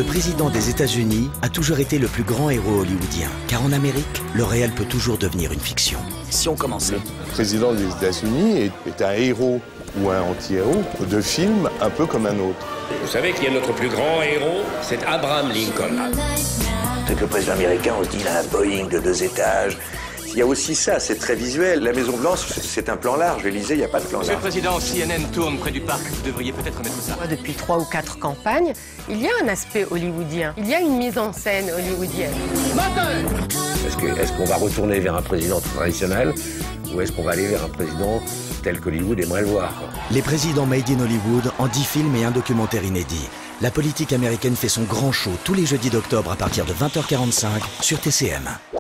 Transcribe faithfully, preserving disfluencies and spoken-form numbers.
Le président des États-Unis a toujours été le plus grand héros hollywoodien, car en Amérique, le réel peut toujours devenir une fiction. Si on commençait. Le président des États-Unis est, est un héros ou un anti-héros de film un peu comme un autre. Vous savez qu'il y a notre plus grand héros, c'est Abraham Lincoln. C'est que le président américain, on se dit, il a un Boeing de deux étages. Il y a aussi ça, c'est très visuel. La Maison Blanche, c'est un plan large. L'Élysée, il n'y a pas de plan large. Monsieur le Président, C N N tourne près du parc. Vous devriez peut-être mettre ça. Depuis trois ou quatre campagnes, il y a un aspect hollywoodien. Il y a une mise en scène hollywoodienne. Est-ce que, est-ce qu'on va retourner vers un président traditionnel ou est-ce qu'on va aller vers un président tel qu'Hollywood aimerait le voir? Les présidents made in Hollywood en dix films et un documentaire inédit. La politique américaine fait son grand show tous les jeudis d'octobre à partir de vingt heures quarante-cinq sur T C M.